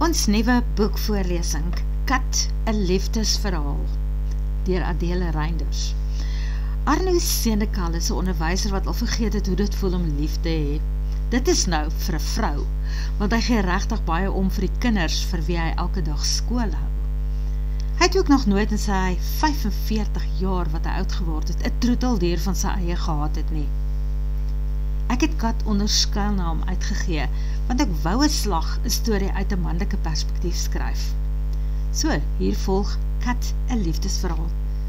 Ons nuwe boekvoorlesing, Kat, 'n liefdesverhaal, deur Adele Reinders. Arno Senekal is 'n onderwyser wat al vergeet het hoe dit voel om lief te hê. Dit is nou vir 'n vrou, want hy gee regtig baie om vir die kinders vir wie hy elke dag skool hou. Hy het ook nog nooit in sy 45 jaar wat hy oud geword het, 'n troeteldier van sy eie gehad het nie. Ek het Kat onder skuilnaam uitgegee, want ek wou 'n slag 'n storie uit 'n manlike perspektief skryf. So, hier volg Kat, 'n liefdesverhaal.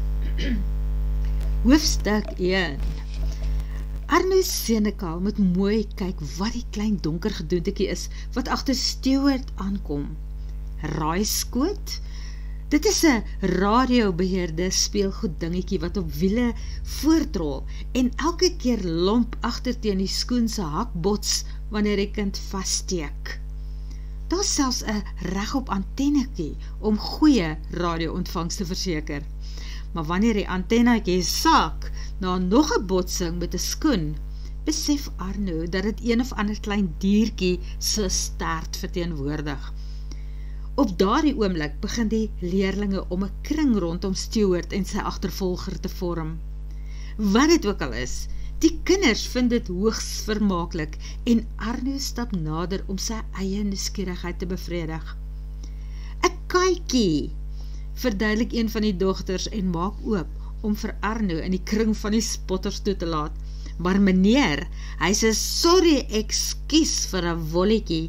Hoofstuk 1. Arno Senekal moet mooi kyk wat die klein donker gedoentetjie is, wat agter Stewart aankom. Raaiskoot? Dit is 'n radiobeheerde speelgoed dingetjie wat op wiele voortrol en elke keer lomp agter teen die skoen se hak bots wanneer die kind vassteek. Daar's selfs 'n regop antennetjie om goeie radio-ontvangs te verseker. Maar wanneer die antennetjie sak na nog 'n botsing met 'n skoen, besef Arno dat dit een of ander klein diertjie se stert verteenwoordig. Op daardie oomblik begin die leerlinge om 'n kring rondom Stewart en sy agtervolger te vorm. Wat dit ook al is, die kinders vind dit hoogs vermaaklik en Arno stap nader om sy eie nuuskierigheid te bevredig. 'n Katjie, verduidelik een van die dogters en maak oop om vir Arno in die kring van die spotters toe te laat. Maar meneer, hy sê sorry, ekskuus vir 'n wolletjie.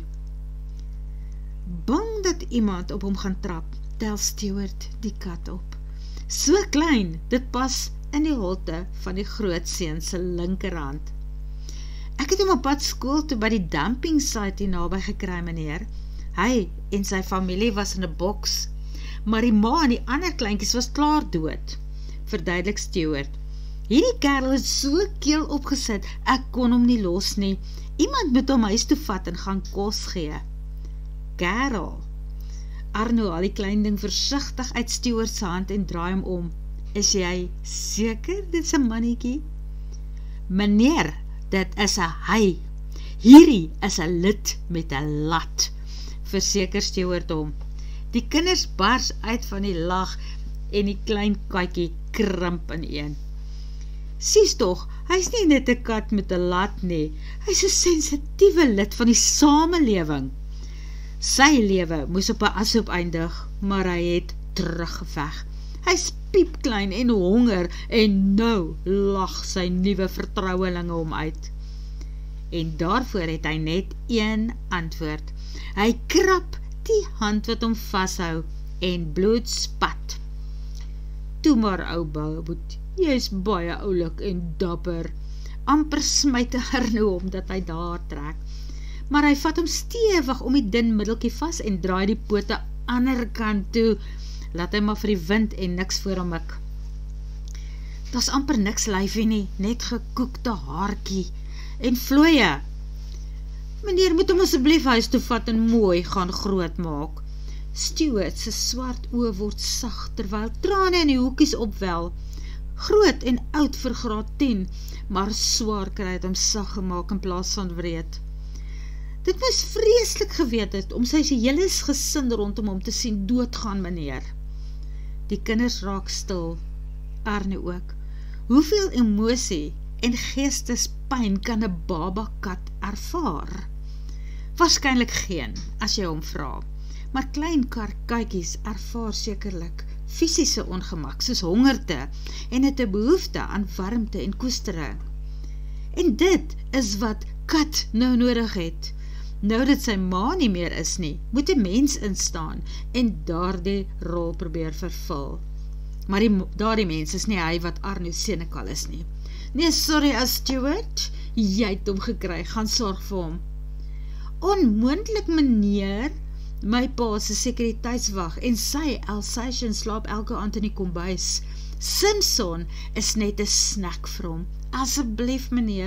Bang dat iemand op hom gaan trap, tel Stewart die kat op. So klein, dit pas in die holte van die groot seun se linkerhand. Ek het hom op pad skool toe by die dumping site hier naby gekry, meneer. Hy en sy familie was in 'n boks, maar die ma en die ander kleintjies was klaar dood, verduidelik Stewart. Hierdie kerel het so keel opgesit, ek kon hom nie los nie. Iemand moet hom huis toe vat en gaan kos gee. Kerel. Arno haal die klein ding versigtig uit Stewart se hand en draai hom om. Is jy seker dit is 'n mannetjie? Meneer, dit is 'n hy. Hierdie is 'n lid met 'n lat, verseker Stewart hom. Die kinders bars uit van die lag en die klein katjie krimp ineen. Sies tog, hy's nie net 'n kat met 'n lat nie, hy's 'n sensitiewe lid van die samelewing. Sy lewe moes op 'n ashoop eindig, maar hy het teruggeveg. Hy's piepklein en honger en nou lag sy nuwe vertrouelinge hom uit. En daarvoor het hy net een antwoord. Hy krap die hand wat hom vashou en bloed spat. Toe maar ou baboet, jy's baie oulik en dapper. Amper smyt Arno om dat hy daar trek. Maar hy vat hom stewig om die dun middeltjie vas en draai die pote ander kant toe. Laat hy maar vir die wind en niks voor hom mik. Daar's amper niks lyfie nie, net gekoekte haartjie en vlooie. Meneer moet hom asseblief huis toe vat en mooi gaan groot maak. Stewart se swart oë word sag terwyl trane in die hoekies opwel. Groot en oud vir graad 10, maar swaar kry het hom sag gemaak in plaas van wreed. Dit moes vreeslik geweet het om sy hele gesin rondom hom te sien doodgaan, meneer. Die kinders raak stil, Arno ook. Hoeveel emosie en geestespyn kan 'n baba kat ervaar? Waarskynlik geen, as jy hom vra. Maar klein katjies ervaar sekerlik fisiese ongemak, soos hongerte en het 'n behoefte aan warmte en koestering. En dit is wat Kat nou nodig het. Nou dat sy ma nie meer is nie, moet 'n mens instaan en daardie rol probeer vervul. Maar daardie mens is nie hy wat Arno Senekal is nie. Nee, sorry as Stewart, jy het hom gekry, gaan sorg vir hom. Onmoontlik, meneer, my pa se sekuriteitswag en sy Alsatian slaap elke aand in die kombuis. Simpson is net 'n snack vir hom. Asseblief, meneer.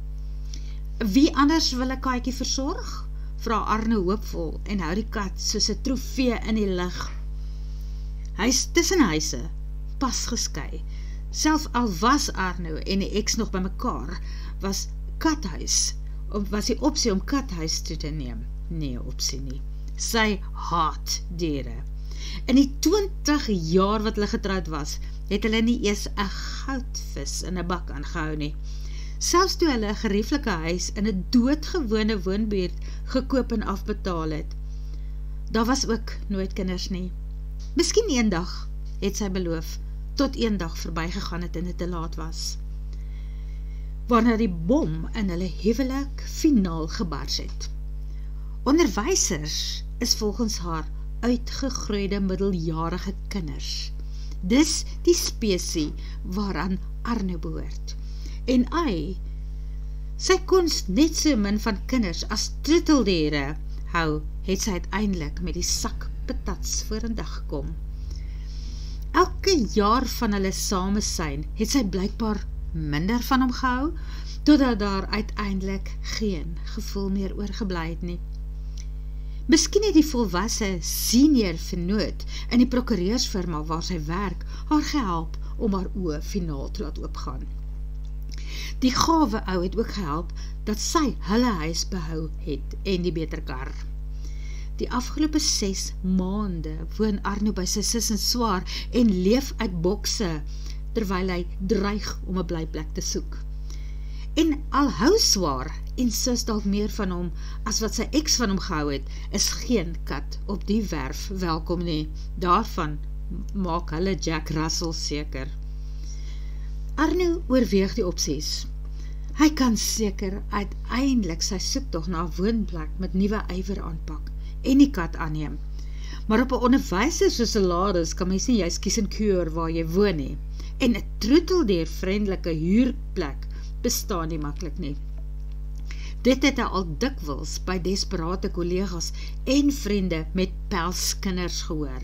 Wie anders wil 'n katjie versorg? Vra Arno hoopvol en hou die kat soos 'n trofee in die lug. Hy's tussen huise, pas geskei. Self al was Arno en die eks nog by mekaar, was die opsie om kathuis toe te neem. Nee, opsie nie. sy haat diere. In die 20 jaar wat hulle getroud was, het hulle nie eers 'n goudvis in 'n bak aangehou nie. Selfs toe hulle 'n gerieflike huis in 'n doodgewone woonbuurt gekoop en afbetaal het, daar was ook nooit kinders nie. Miskien eendag, het sy beloof, tot eendag verbygegaan het en dit te laat was. Wanneer die bom in hulle huwelik finaal gebars het. Onderwysers is volgens haar uitgegroeide middeljarige kinders. Dis die spesie waaraan Arno behoort. En sy kon net so min van kinders as troeteldiere hou, het sy uiteindelik met die sak patats vorendag gekom. Elke jaar van hulle samesyn het sy blykbaar minder van hom gehou, totdat daar uiteindelik geen gevoel meer oorgebly het nie. Miskien het die volwasse senior vernoot in die prokureursfirma waar sy werk haar gehelp om haar oë finaal te laat oopgaan. Die gawe ou het ook gehelp dat sy hulle huis behou het en die beter kar. Die afgelope 6 maande woon Arno by sy sis in Swaar en leef uit bokse, terwyl hy dreig om 'n blyplek te soek. En al hou Swaar en sis dalk meer van hom as wat sy ex van hom gehou het, is geen kat op die werf welkom nie. Daarvan maak hulle Jack Russell seker. Arno oorweeg die opsies. Hy kan seker uiteindelik sy soektog na 'n woonplek met nuwe ywer aanpak en die kat aanneem. Maar op 'n onderwyser se salaris kan mens nie juist kies en keur waar jy woon nie. En 'n troeteldier vriendelike huurplek bestaan nie maklik nie. Dit het hy al dikwels by desperate kollegas en vriende met pelskinders gehoor.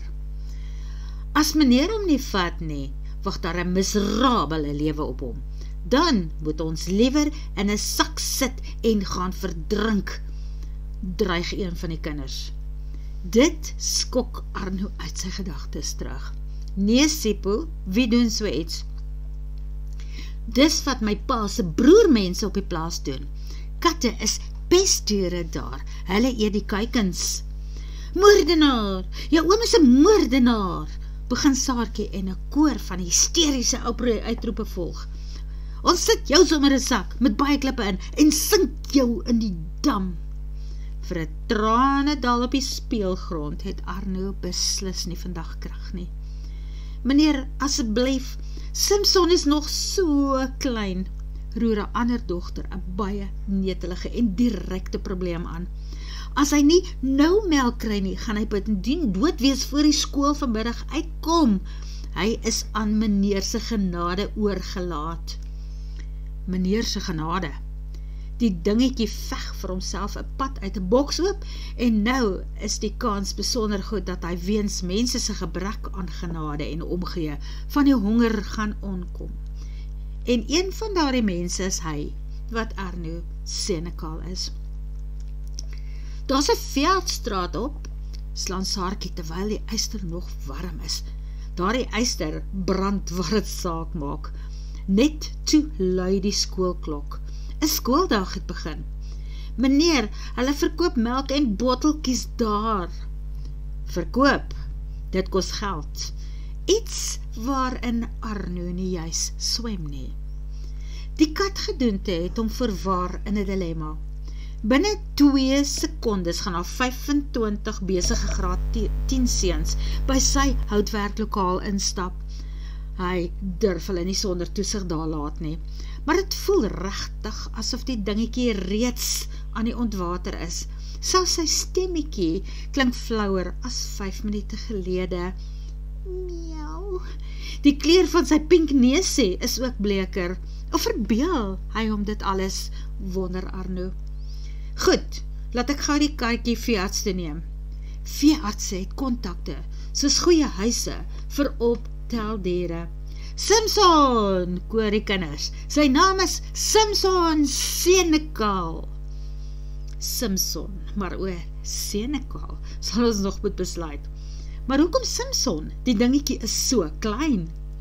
As meneer hom nie vat nie, wag daar 'n miserabele lewe op hom. Dan moet ons liewer in 'n sak sit en gaan verdrink, dreig een van die kinders. Dit skok Arno uit sy gedagtes terug. Nee, Sipho, wie doen so iets? Dis wat my pa se broermense op die plaas doen. Katte is pestdiere daar, hulle eet die kuikens. Moordenaar, jou oom is 'n moordenaar, begin Saartjie en 'n koor van hysteriese uitroepe volg. Ons sit jou sommer in 'n sak, met baie klippe in, en sink jou in die dam. Vir 'n tranedal op die speelgrond het Arno beslis nie vandag krag nie. Meneer, asseblief, Simpson is nog so klein, roer 'n ander dogter 'n baie netelige en direkte probleem aan. As hy nie nou melk kry nie, gaan hy bovendien dood wees voor die skool vanmiddag uitkom. Hy is aan meneer se genade oorgelaat. Meneer se genade. Die dingetjie veg vir homself 'n pad uit 'n boks oop, en nou is die kans besonder goed dat hy weens mense se gebrek aan genade en omgee van die honger gaan onkom. En een van daardie mense is hy, wat Arno Senekal is. Daar's 'n veldstraat op, slaan Saartjie terwyl die yster nog warm is. Daardie yster brand waar dit saak maak. Net toe lui die skoolklok. 'n Skooldag het begin. Meneer, hulle verkoop melk en botteltjies daar. Verkoop, dit kos geld. Iets waarin Arno nie juis swem nie. Die katgedoente het hom verwaar in 'n dilemma. Binne 2 sekondes gaan daar 25 besige graad 10 seuns by sy houtwerklokaal instap. Hy durf hulle nie sonder toesig daar laat nie, maar dit voel regtig asof die dingetjie reeds aan die ontwater is. Selfs sy stemmetjie klink flouer as 5 minute gelede. Miauw. Die kleur van sy pink neusie is ook bleker. Of verbeel hy om dit alles, wonder Arno. Goed, laat ek gou die karretjie veearts te neem. Veeartse het kontakte, soos goeie huise vir opteldiere. Simpson, koor die kinders. Sy naam is Arno Senekal. Simpson, maar oor Senekal sal ons nog moet besluit. Maar hoekom Simpson? Die dingetjie is so klein.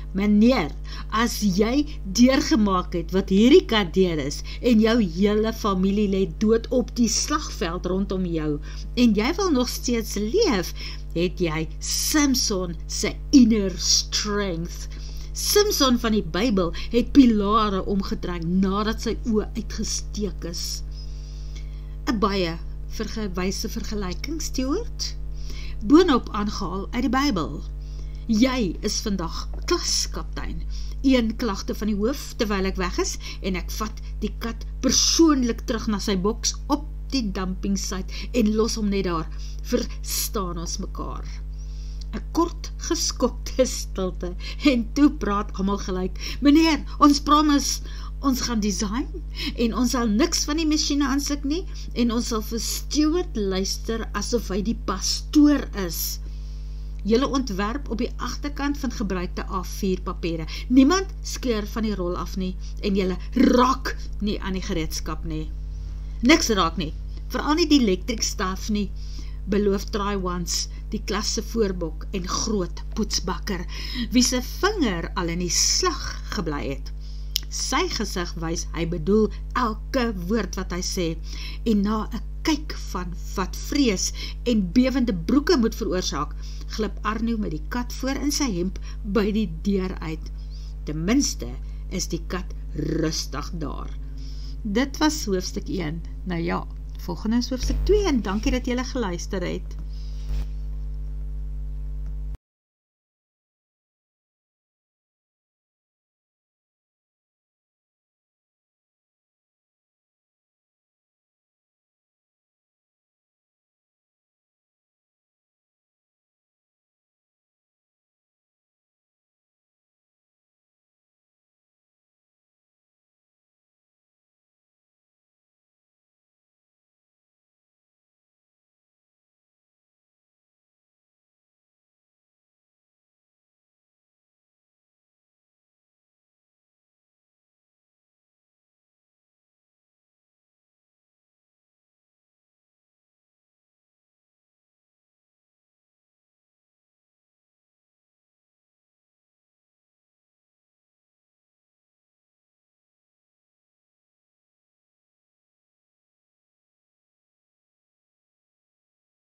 Meneer, as jy deurgemaak het wat hierdie kat deur is, en jou hele familie lê dood op die slagveld rondom jou, en jy wil nog steeds leef, het jy Samson se inner strength. Samson van die Bybel het pilare omgetrek nadat sy oë uitgesteek is. 'n baie wyse vergelyking, Stuart. Boonop aangehaal uit die Bybel. Jy is vandag klaskaptein. Een klagte van die hoof terwyl ek weg is, en ek vat die kat persoonlik terug na sy boks op die dumpingssite en los hom net daar. Verstaan ons mekaar. 'n kort geskokte stilte, en toe praat almal gelyk. Meneer, ons promise, ons gaan design, en ons sal niks van die masjiene aansik nie, en ons sal vir Stuart luister asof hy die pastoor is. Julle ontwerp op die agterkant van gebruikte A4 papiere. Niemand skeur van die rol af nie, en julle raak nie aan die gereedskap nie. Niks raak nie, veral nie die electric staff nie, beloof try once, die klas se voorbok en groot poetsbakker, wie se vinger al in die slag gebly het. Sy gesig wys, hy bedoel elke woord wat hy sê, en na 'n kyk van wat vrees en bewende broeke moet veroorsaak, glip Arno met die kat voor in sy hemp by die deur uit. Ten minste is die kat rustig daar. Dit was hoofstuk 1. Nou ja, volgende is hoofstuk 2 en dankie dat julle geluister het.